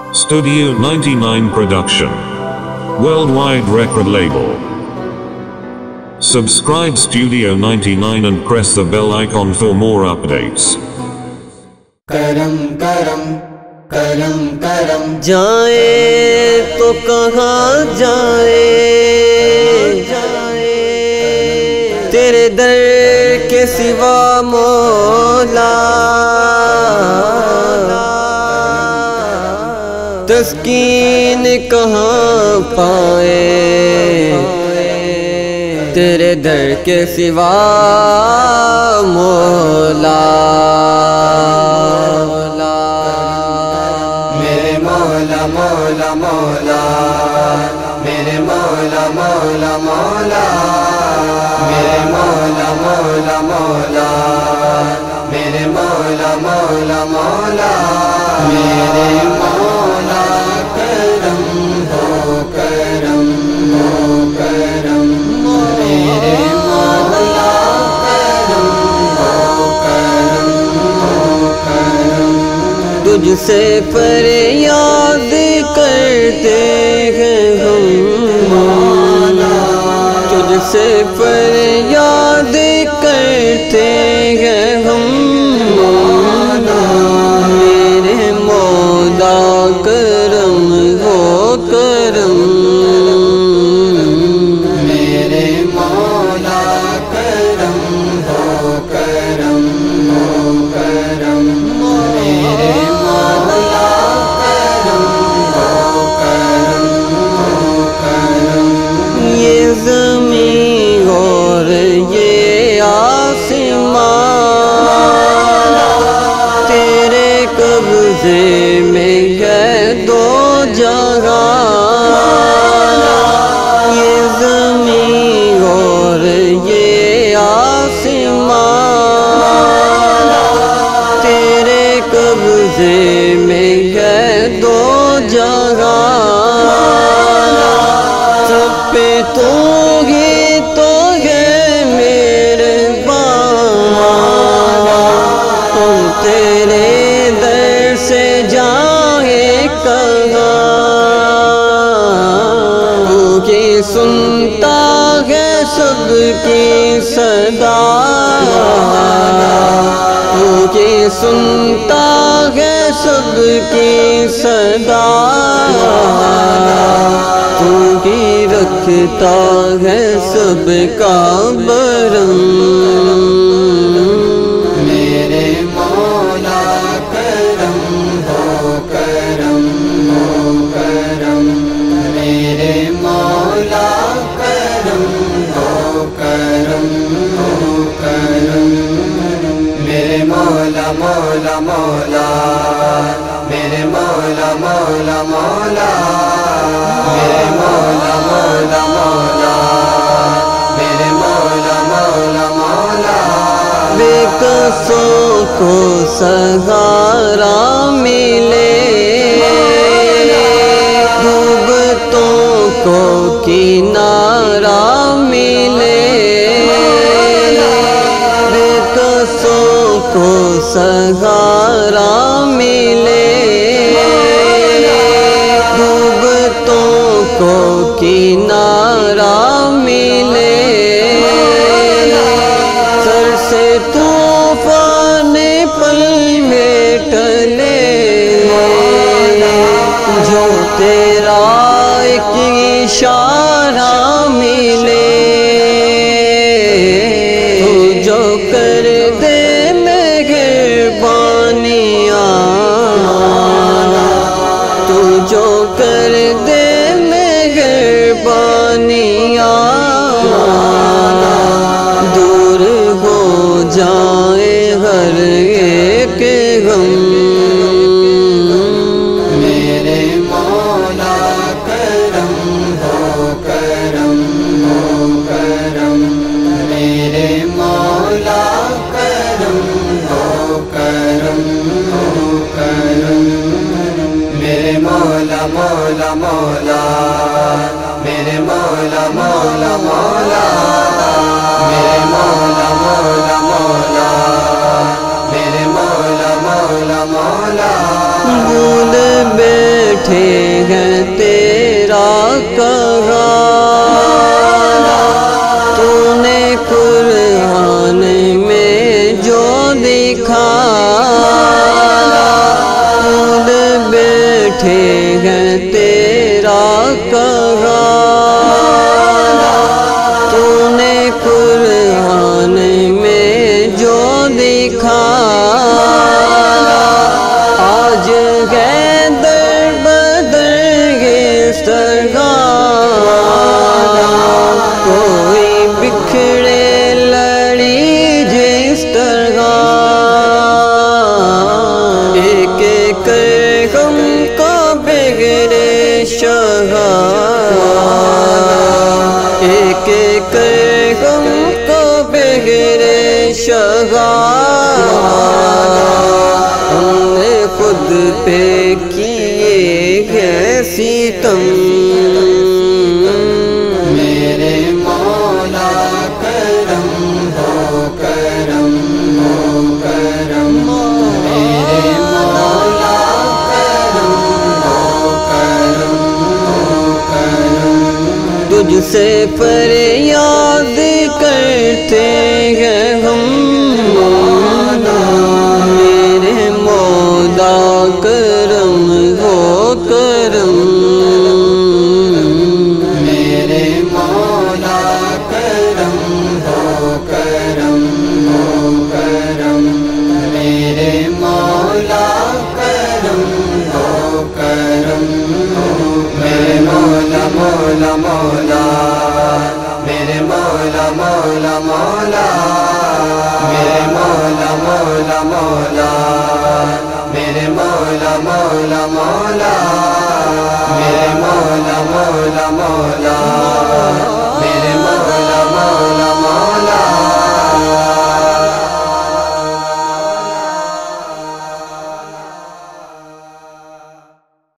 Studio 99 Production. Worldwide record label. Subscribe Studio 99 and press the bell icon for more updates. کرم کرم کرم کرم جائے تو کہاں جائے تیرے در کے سوا مولا، تسکین کہاں پائے تیرے در کے سوا مولا۔ میرے مولا مولا مولا، میرے مولا مولا مولا، میرے مولا مولا مولا، میرے مولا مولا مولا، میرے مولا کرم ہو کرم ہو کرم، میرے مولا کرم ہو کرم ہو کرم۔ تجھ سے فریاد کرتے ہیں ہم، تجھ سے فریاد کرتے ہیں ہم، میرے مولا کرم ہو کرم، میرے مولا کرم ہو کرم ہو کرم، میرے مولا کرم ہو کرم ہو کرم۔ یہ زمین اور یہ آسمان تیرے قبضے میں ہے دو جہاں، یہ زمین اور یہ آسمان تیرے قبضے میں ہے دو جہاں، سب پہ تو ہے مہربان، ہم تیرے در سے جائیں کہاں، تو ہی سنتا ہے سب کی صدا، تو ہی سنتا ہے سب کی صدا، تو ہی رکھتا ہے سب کا برم، میرے مولا کرم ہو کرم ہو کرم، میرے مولا کرم ہو کرم ہو کرم، میرے مولا مولا مولا، میرے مولا مولا مولا، میرے مولا مولا مولا، میرے مولا مولا مولا۔ بے کسوں کو سہارا ملے، ڈوبتوں کو کنارہ ملے، بے کسوں کو سہارا ملے، ڈوبتوں کو کنارہ ملے، سر سے طوفان پل میں ٹلے، جو تیرا ایک اشارہ ملے، تو جو کر دے مہربانیاں، تو جو کر دے مہربانیاں، دور ہو جائے ہر ایک غم، میرے مولا کرم ہو کرم ہو کرم، میرے مولا کرم ہو کرم ہو کرم، میرے مولا مولا مولا، میرے مولا مولا مولا، میرے مولا مولا مولا، میرے مولا مولا مولا۔ بھول بیٹھے بیٹھے ہیں تیرا کہا، تو نے قرآن میں جو دکھایا، آج گئے در بدر اس طرح، کوئی بکھڑے لڑی جس طرح، ایک ایک غم کو بغیر شہا، ایک ایک غم کو بغیر شہا، ہم نے خود پہ کیے ہیں ستم، میرے مولا کرم ہو کرم ہو کرم، میرے مولا کرم ہو کرم ہو کرم، تجھ سے فریاد کرتے ہیں ہم، میرے مولا کرم ہو کرم، میرے مولا کرم ہو کرم ہو کرم، میرے مولا کرم ہو کرم، میرے مولا مولا مولا، میرے مولا مولا مولا، میرے مولا مولا مولا، میرے مولا مولا مولا، میرے مولا مولا